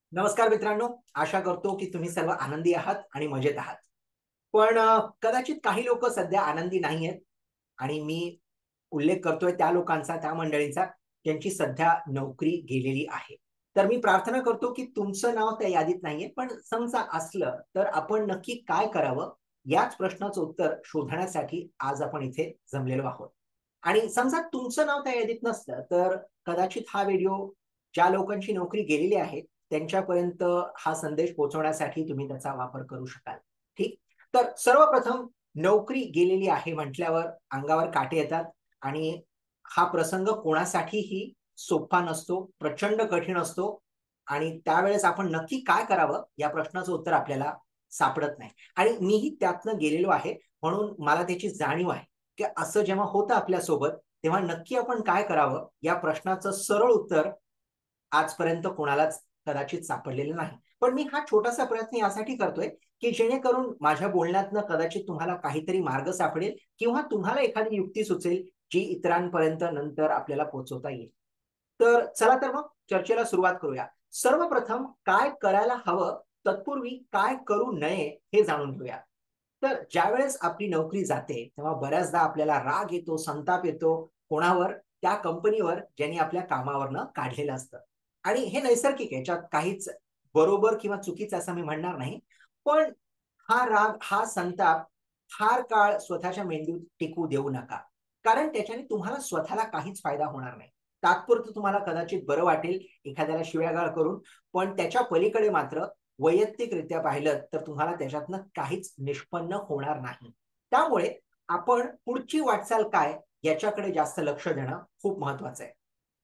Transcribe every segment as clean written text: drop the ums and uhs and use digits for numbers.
नमस्कार मित्रांनो, आशा करतो की तुम्ही सर्व आनंदी आहात आणि मजेत आहात. पण कदाचित काही लोक सध्या आनंदी नाहीयेत आणि मी उल्लेख करतोय त्या लोकांचा, त्या मंडळींचा ज्यांची सध्या नोकरी गेलेली आहे. तर मी प्रार्थना करतो की तुमचं नाव त्या यादीत नाहीये, पण समजा असलं तर आपण नक्की काय करावं? याच प्रश्नाचं उत्तर शोधण्यासाठी आज आपण इथे जमलेलो आहोत. आणि समजा तुमचं नाव त्या यादीत नसलं, तर कदाचित हा व्हिडिओ ज्या लोकांची नोकरी गेलेली आहे त्यांच्यापर्यंत हा संदेश पोहोचवण्यासाठी तुम्ही त्याचा वापर करू शकाल. ठीक? तर सर्वप्रथम नोकरी गेलेली आहे म्हटल्यावर अंगावर काटे येतात आणि हा प्रसंग कोणासाठीही सोपा नसतो, प्रचंड कठीण असतो आणि त्यावेळेस आपण नक्की काय करावं या प्रश्नाचं उत्तर आपल्याला सापडत नाही. आणि मीही त्यातनं गेलेलो आहे, म्हणून मला त्याची जाणीव आहे, की असं जेव्हा होतं आपल्यासोबत, तेव्हा नक्की आपण काय करावं या प्रश्नाचं सरळ उत्तर आजपर्यंत कोणालाच कदाचित सापडलेलं नाही. पण मी हा छोटासा प्रयत्न यासाठी करतोय, की जेणेकरून माझ्या बोलण्यातनं कदाचित तुम्हाला काहीतरी मार्ग सापडेल किंवा तुम्हाला एखादी युक्ती सुचेल, जी इतरांपर्यंत नंतर आपल्याला पोहोचवता येईल. तर चला तर मग चर्चेला सुरुवात करूया. सर्वप्रथम काय करायला हवं, तत्पूर्वी काय करू नये हे जाणून घेऊया. तर ज्यावेळेस आपली नोकरी जाते, तेव्हा बऱ्याचदा आपल्याला राग येतो, संताप येतो. कोणावर? त्या कंपनीवर ज्यांनी आपल्या कामावरनं काढलेलं असतं. आणि हे नैसर्गिक आहे. याच्यात काहीच बरोबर किंवा चुकीचं असं मी म्हणणार नाही. पण हा राग, हा संताप फार काळ स्वतःच्या मेंदूत टिकू देऊ नका. कारण त्याच्याने तुम्हाला स्वतःला काहीच फायदा होणार नाही. तात्पुरतं तुम्हाला कदाचित बरं वाटेल एखाद्याला शिव्यागाळ करून, पण त्याच्या पलीकडे मात्र वैयक्तिकरित्या पाहिलं तर तुम्हाला त्याच्यातनं काहीच निष्पन्न होणार नाही. त्यामुळे आपण पुढची वाटचाल काय याच्याकडे जास्त लक्ष देणं खूप महत्वाचं आहे.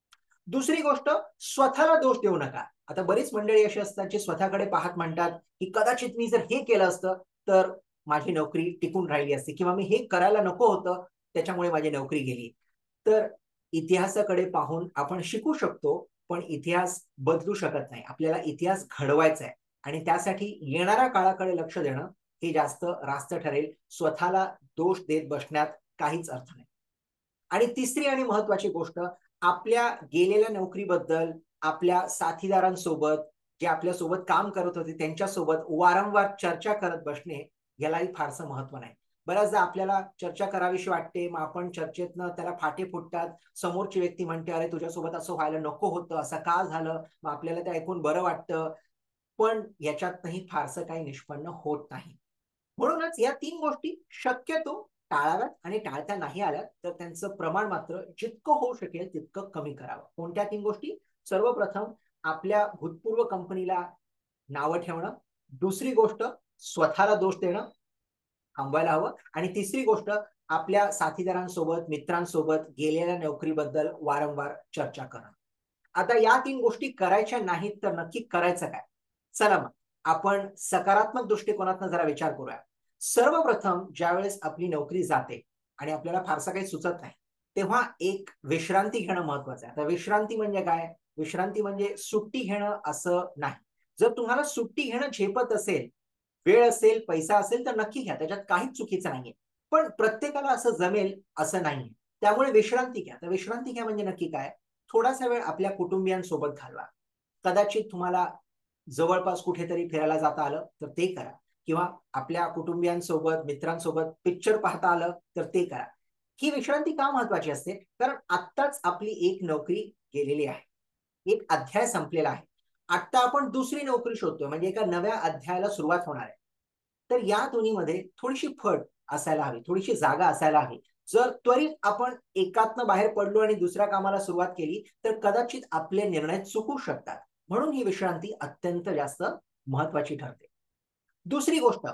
दुसरी गोष्ट, स्वतःला दोष देऊ नका. आता बरीच मंडळी अशी असतात जी स्वतःकडे पाहत म्हणतात, की कदाचित मी जर हे केलं असतं, तर माझी नोकरी टिकून राहिली असती किंवा मी हे करायला नको होतं, त्याच्यामुळे माझी नोकरी गेली. तर इतिहासाकडे पाहून आपण शिकू शकतो, पण इतिहास बदलू शकत नाही. आपल्याला इतिहास घडवायचा आहे आणि त्यासाठी येणाऱ्या काळाकडे लक्ष देणं हे जास्त रास्त ठरेल. स्वतःला दोष देत बसण्यात काहीच अर्थ नाही. आणि तिसरी आणि महत्वाची गोष्ट, आपल्या गेलेल्या नोकरीबद्दल आपल्या साथीदारांसोबत, जे आपल्यासोबत काम करत होते त्यांच्यासोबत वारंवार चर्चा करत बसणे, यालाही फारसं महत्व नाही. बऱ्याचदा आपल्याला चर्चा करावीशी वाटते, मग आपण चर्चेतनं त्याला फाटे फुटतात. समोरची व्यक्ती म्हणते, "अरे, तुझ्यासोबत असं व्हायला नको होतं, असं का झालं?" मग आपल्याला ते ऐकून बरं वाटतं. पण याच्यातनंही फारसं काही निष्पन्न होत नाही. म्हणूनच या 3 गोष्टी शक्यतो टाळाव्यात आणि टाळता नाही आल्या तर त्यांचं प्रमाण मात्र जितकं होऊ शकेल तितकं कमी करावं. कोणत्या 3 गोष्टी? सर्वप्रथम आपल्या भूतपूर्व कंपनीला नावं ठेवणं. दुसरी गोष्ट, स्वतःला दोष देणं थांबवायला हवं आणि तिसरी गोष्ट, आपल्या साथीदारांसोबत, मित्रांसोबत गेलेल्या नोकरीबद्दल वारंवार चर्चा करणं. आता या 3 गोष्टी करायच्या नाहीत तर नक्की करायचं काय? चला मग आपण सकारात्मक दृष्टिकोनातनं जरा विचार करूया. सर्वप्रथम ज्यावेळेस आपली नोकरी जाते आणि आपल्याला फारसं काही सुचत नाही, तेव्हा एक विश्रांती घेणं महत्वाचं आहे. आता विश्रांती म्हणजे काय? विश्रांती म्हणजे सुट्टी घेणं असं नाही. जर तुम्हाला सुट्टी घेणं झेपत असेल, वेळ असेल, पैसा असेल तर नक्की घ्या. त्याच्यात काहीच चुकीचं नाहीये. पण प्रत्येकाला असं जमेल असं नाहीये. त्यामुळे विश्रांती घ्या. तर विश्रांती घ्या म्हणजे नक्की काय? थोडासा वेळ आपल्या कुटुंबियांसोबत घालवा. कदाचित तुम्हाला जवळपास कुठेतरी फिरायला जाता आलं, तर ते करा किंवा आपल्या कुटुंबियांसोबत, मित्रांसोबत पिक्चर पाहता आलं, तर ते करा. ही विश्रांती का महत्वाची असते? कारण आत्ताच आपली एक नोकरी गेलेली आहे. एक अध्याय संपलेला आहे. आत्ता आपण दुसरी नोकरी शोधतोय म्हणजे एका नव्या अध्यायाला सुरुवात होणार आहे. तर या दोन्हीमध्ये थोडीशी फट असायला हवी, थोडीशी जागा असायला हवी. जर त्वरित आपण एकातनं बाहेर पडलो आणि दुसऱ्या कामाला सुरुवात केली, तर कदाचित आपले निर्णय चुकू शकतात. म्हणून ही विश्रांती अत्यंत जास्त महत्वाची ठरते. दुसरी गोष्ट,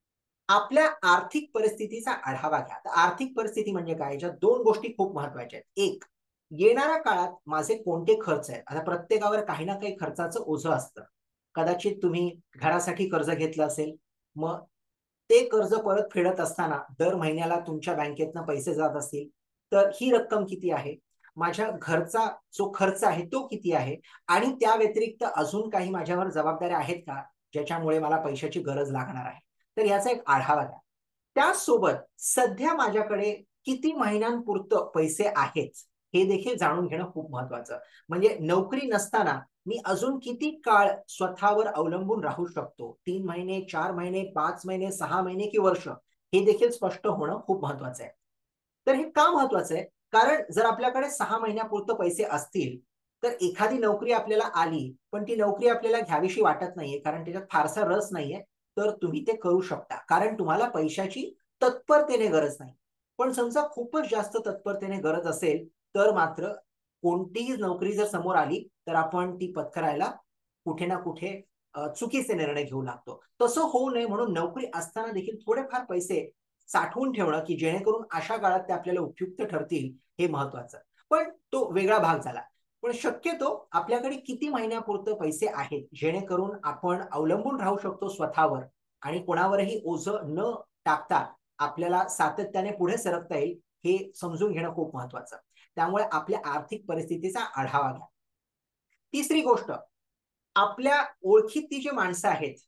आपल्या आर्थिक परिस्थितीचा आढावा घ्या. तर आर्थिक परिस्थिती म्हणजे काय? याच्यात 2 गोष्टी खूप महत्त्वाच्या आहेत. एक, येणाऱ्या काळात माझे कोणते खर्च आहेत? आता प्रत्येकावर काही ना काही खर्चाचं ओझं असतं. कदाचित तुम्ही घरासाठी कर्ज घेतलं असेल, मग ते कर्ज परत फेडत असताना दर महिन्याला तुमच्या बँकेतनं पैसे जात असतील, तर ही रक्कम किती आहे? माझ्या घरचा जो खर्च आहे तो किती आहे? आणि त्या व्यतिरिक्त अजून काही माझ्यावर जबाबदाऱ्या आहेत का, ज्याच्यामुळे मला पैशाची गरज लागणार आहे? तर याचा एक आढावा द्या. त्याचसोबत सध्या माझ्याकडे किती महिन्यांपुरतं पैसे आहेत, हे देखील जाणून घेणं खूप महत्वाचं. म्हणजे नोकरी नसताना मी अजून किती काळ स्वतःवर अवलंबून राहू शकतो? 3 महिने, 4 महिने, 5 महिने, 6 महिने की वर्ष? हे देखील स्पष्ट होणं खूप महत्वाचं आहे. तर हे का महत्वाचं आहे? कारण जर आपल्याकडे 6 महिन्यापुरतं पैसे असतील, तर एखादी नोकरी आपल्याला आली, पण ती नोकरी आपल्याला घ्यावीशी वाटत नाहीये, कारण त्याच्यात फारसा रस नाहीये, तर तुम्ही ते करू शकता. कारण तुम्हाला पैशाची तत्परतेने गरज नाही. पण समजा खूपच जास्त तत्परतेने गरज असेल, तर मात्र कोणतीही नोकरी जर समोर आली, तर आपण ती पत्करायला कुठे ना कुठे चुकीचे निर्णय घेऊ लागतो. तसं होऊ नये म्हणून नोकरी असताना देखील थोडेफार पैसे साठवून ठेवणं, की जेणेकरून अशा काळात ते आपल्याला उपयुक्त ठरतील, हे महत्वाचं. पण तो वेगळा भाग झाला. पण शक्यतो आपल्याकडे किती महिन्यापुरतं पैसे आहेत, जेणेकरून आपण अवलंबून राहू शकतो स्वतःवर आणि कोणावरही ओझं न टाकता आपल्याला सातत्याने पुढे सरकता येईल, हे समजून घेणं खूप महत्वाचं. त्यामुळे आपल्या आर्थिक परिस्थितीचा आढावा घ्या. तिसरी गोष्ट, आपल्या ओळखीतली जी माणसं आहेत,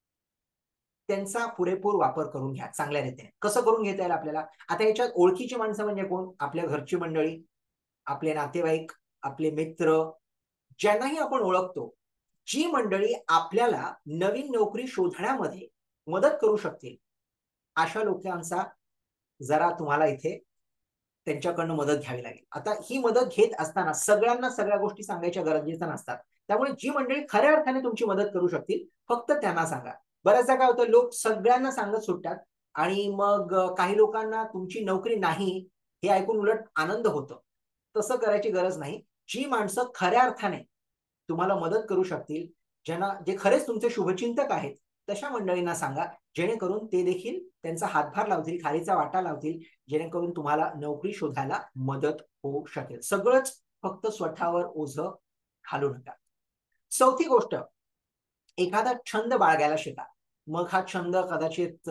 त्यांचा पुरेपूर वापर करून घ्या चांगल्या रीतीने. कसं करून घेता येईल आपल्याला? आता याच्यात ओळखीची माणसं म्हणजे कोण? आपल्या घरची मंडळी, आपले नातेवाईक, आपले मित्र, ज्यांनाही आपण ओळखतो. जी मंडळी आपल्याला नवीन नोकरी शोधण्यामध्ये मदत करू शकतील, अशा लोकांचा जरा तुम्हाला इथे त्यांच्याकडनं मदत घ्यावी लागेल. आता ही मदत घेत असताना सगळ्यांना सगळ्या गोष्टी सांगायच्या गरजेच्या नसतात. त्यामुळे जी मंडळी खऱ्या अर्थाने तुमची मदत करू शकतील, फक्त त्यांना सांगा. बऱ्याचदा काय होतं, लोक सगळ्यांना सांगत सुटतात आणि मग काही लोकांना तुमची नोकरी नाही हे ऐकून उलट आनंद होतो. तसं करायची गरज नाही. जी माणसं खऱ्या अर्थाने तुम्हाला मदत करू शकतील, जे खरेच तुमचे शुभचिंतक आहेत, तशा मंडळींना सांगा, जेणेकरून ते देखील त्यांचा हातभार लावतील, खारीचा वाटा लावतील, जेणेकरून तुम्हाला नोकरी शोधायला मदत होऊ शकेल. सगळंच फक्त स्वतःवर ओझं घालू नका. चौथी गोष्ट, एखादा छंद बाळगायला शिका. मग हा छंद कदाचित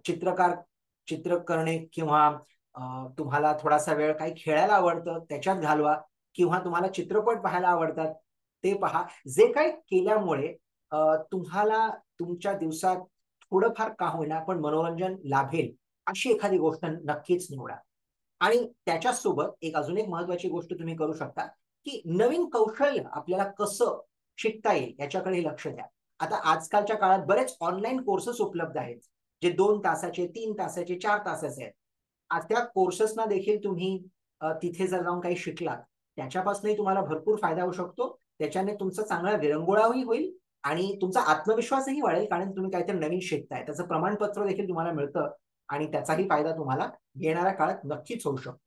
चित्र करणे किंवा अ, तुम्हाला थोडासा वेळ काही खेळायला आवडतं त्याच्यात घालवा किंवा तुम्हाला चित्रपट पाहायला आवडतात ते पहा. जे काही केल्यामुळे तुम्हाला तुमच्या दिवसात थोडंफार का होईना पण मनोरंजन लाभेल, अशी एखादी गोष्ट नक्कीच निवडा. आणि त्याच्यासोबत अजून एक महत्वाची गोष्ट तुम्ही करू शकता, की नवीन कौशल्य आपल्याला कसं शिकता येईल याच्याकडे लक्ष द्या. आता आजकालच्या काळात बरेच ऑनलाईन कोर्सेस उपलब्ध आहेत, जे 2 तासाचे, 3 तासाचे, 4 तासाचे आहेत. आज त्या कोर्सेसना देखील तुम्ही तिथे जर जाऊन काही शिकलात, त्याच्यापासूनही तुम्हाला भरपूर फायदा होऊ शकतो. त्याच्याने तुमचा चांगला विरंगुळाही होईल आणि तुमचा आत्मविश्वासही वाढेल, कारण तुम्ही काहीतरी नवीन शिकताय. त्याचं प्रमाणपत्र देखील तुम्हाला मिळतं आणि त्याचाही फायदा तुम्हाला येणाऱ्या काळात नक्कीच होऊ शकतो.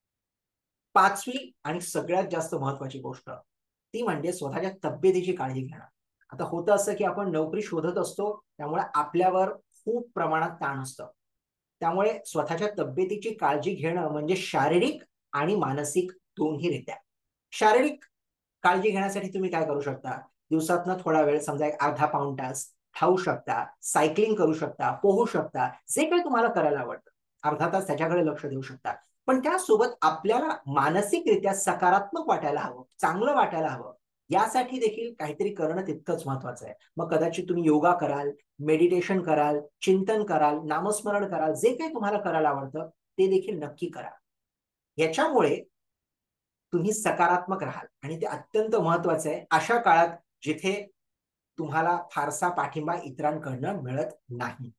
5वी आणि सगळ्यात जास्त महत्वाची गोष्ट, ती म्हणजे स्वतःच्या तब्येतीची काळजी घेणं. आता होतं असं, की आपण नोकरी शोधत असतो, त्यामुळे आपल्यावर खूप प्रमाणात ताण असतं. त्यामुळे स्वतःच्या तब्येतीची काळजी घेणं म्हणजे शारीरिक आणि मानसिक दोन्हीरित्या. शारीरिक काळजी घेण्यासाठी तुम्ही काय करू शकता? दिवसातनं थोडा वेळ समजा एक अर्धा पाऊण तास धावू शकता, सायकलिंग करू शकता, पोहू शकता, जे काही तुम्हाला करायला आवडतं. अर्धा तास त्याच्याकडे लक्ष देऊ शकता. पण त्यासोबत आपल्याला मानसिकरित्या सकारात्मक वाटायला हवं, चांगलं वाटायला हवं. यासाठी देखील काहीतरी करणं तितकंच महत्वाचं आहे. मग कदाचित तुम्ही योगा कराल, मेडिटेशन कराल, चिंतन कराल, नामस्मरण कराल, जे काही तुम्हाला करायला आवडतं ते देखील नक्की करा. याच्यामुळे तुम्ही सकारात्मक राहाल आणि ते अत्यंत महत्वाचं आहे अशा काळात जिथे तुम्हाला फारसा पाठिंबा इतरांकडनं मिळत नाही.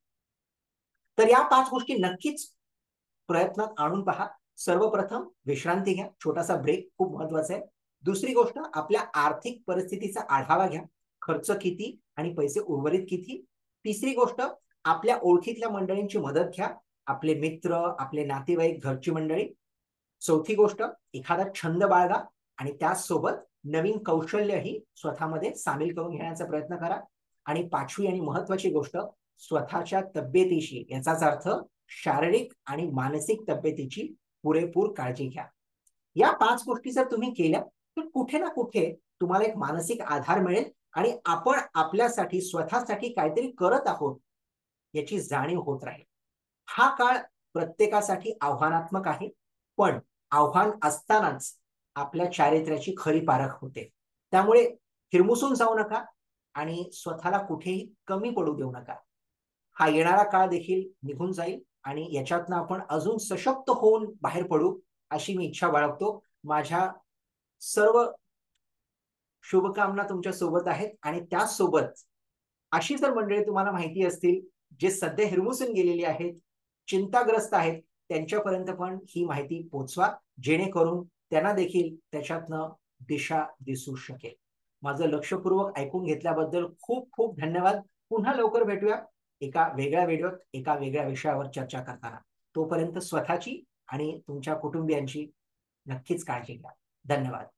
तर या 5 गोष्टी नक्कीच प्रयत्नात आणून पहा. सर्वप्रथम विश्रांती घ्या. छोटासा ब्रेक खूप महत्वाचा आहे. दुसरी गोष्ट, आपल्या आर्थिक परिस्थितीचा आढावा घ्या. खर्च किती आणि पैसे उर्वरित किती? तिसरी गोष्ट, आपल्या ओळखीतल्या मंडळींची मदत घ्या. आपले मित्र, आपले नातेवाईक, घरची मंडळी. चौथी गोष्ट, एखादा छंद बाळगा आणि त्याचसोबत नवीन कौशल्यही स्वतःमध्ये सामील करून घेण्याचा प्रयत्न करा. आणि 5वी आणि महत्वाची गोष्ट, स्वतःच्या तब्येतीशी, याचाच अर्थ शारीरिक आणि मानसिक तब्येतीची पुरेपूर काळजी घ्या. या 5 गोष्टी जर तुम्ही केल्या, तर कुठे ना कुठे तुम्हाला एक मानसिक आधार मिळेल आणि आपण आपल्यासाठी स्वतःसाठी काहीतरी करत आहोत याची जाणीव होत राहील. हा काळ प्रत्येकासाठी आव्हानात्मक आहे, पण आव्हान असतानाच आपल्या चारित्र्याची खरी पारख होते. त्यामुळे हिरमुसून जाऊ नका आणि स्वतःला कुठेही कमी पडू देऊ नका. हा येणारा काळ देखील निघून जाईल आणि याच्यातनं आपण अजून सशक्त होऊन बाहेर पडू, अशी मी इच्छा बाळगतो. माझ्या सर्व शुभकामना तुमच्या सोबत आहेत. आणि त्याचसोबत अशी जर मंडळी तुम्हाला माहिती असतील जे सध्या हिरमुसून गेलेली आहेत, चिंताग्रस्त आहेत, त्यांच्यापर्यंत पण ही माहिती पोहोचवा, जेणेकरून त्यांना देखील त्याच्यातनं दिशा दिसू शकेल. माझं लक्षपूर्वक ऐकून घेतल्याबद्दल खूप खूप धन्यवाद. पुन्हा लवकर भेटूया एका वेगळ्या व्हिडिओत, एका वेगळ्या विषयावर चर्चा करताना. तोपर्यंत स्वतःची आणि तुमच्या कुटुंबियांची नक्कीच काळजी घ्या. धन्यवाद.